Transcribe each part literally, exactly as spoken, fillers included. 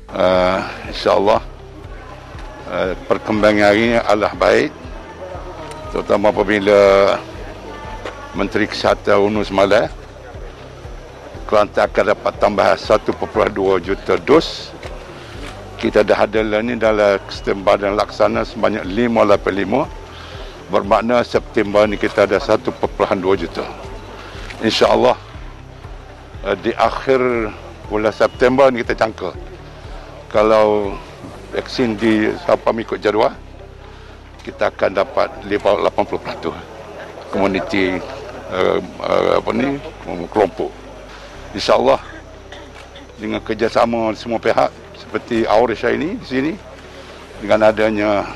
Uh, InsyaAllah uh, perkembangan hari ini adalah baik, terutama apabila Menteri Kesihatan Unu semalam Kelantan akan dapat tambahan satu perpuluhan dua juta dos. Kita dah ada ni dalam September dan laksana sebanyak lima lapan lima, bermakna September ni kita ada satu perpuluhan dua juta. InsyaAllah uh, di akhir bulan September ni kita jangka kalau vaksin di siapa mengikut jadual, kita akan dapat lapan puluh peratus komuniti uh, uh, apa ni kelompok. InsyaAllah dengan kerjasama semua pihak seperti Aurisha ini di sini, dengan adanya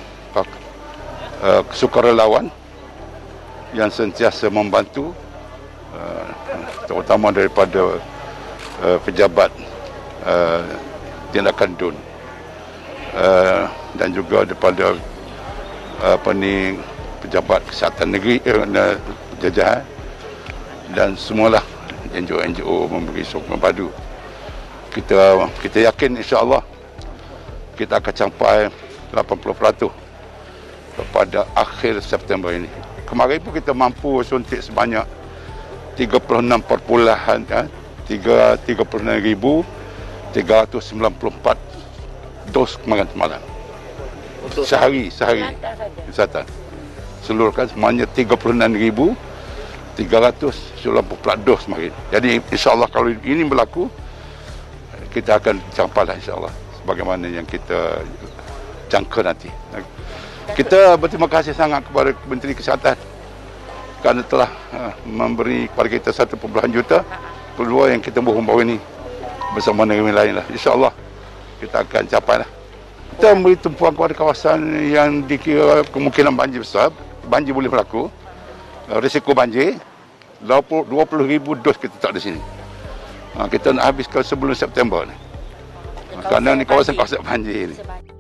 uh, sukarelawan yang sentiasa membantu, uh, terutama daripada uh, pejabat uh, tindakan D U N uh, dan juga daripada uh, apa ni pejabat kesihatan negeri uh, jajahan dan semualah N G O N G O memberi sokongan padu. Kita kita yakin insya-Allah kita akan capai lapan puluh peratus pada akhir September ini. Kemarin pun kita mampu suntik sebanyak tiga puluh enam perpuluhan tiga puluh enam ribu tiga ratus sembilan puluh empat dos kemarin semalam. Untuk sehari sehari kesihatan seluruhkan semuanya tiga puluh enam ribu tiga ratus sembilan puluh empat dos semakin. Jadi insyaAllah kalau ini berlaku, kita akan capai lah insyaAllah sebagaimana yang kita jangka nanti. Kita berterima kasih sangat kepada Menteri Kesihatan kerana telah uh, memberi kepada kita satu perpuluhan juta. Kedua yang kita baru-baru ini bersama negara lain lah. InsyaAllah kita akan capai lah. Kita memberi tumpuan kepada kawasan yang dikira kemungkinan banjir besar. Banjir boleh berlaku. Risiko banjir dua puluh ribu dos kita tak di sini. Ha, kita nak habiskan sebelum September ni. Ha, kerana ni kawasan-kawasan banjir ni.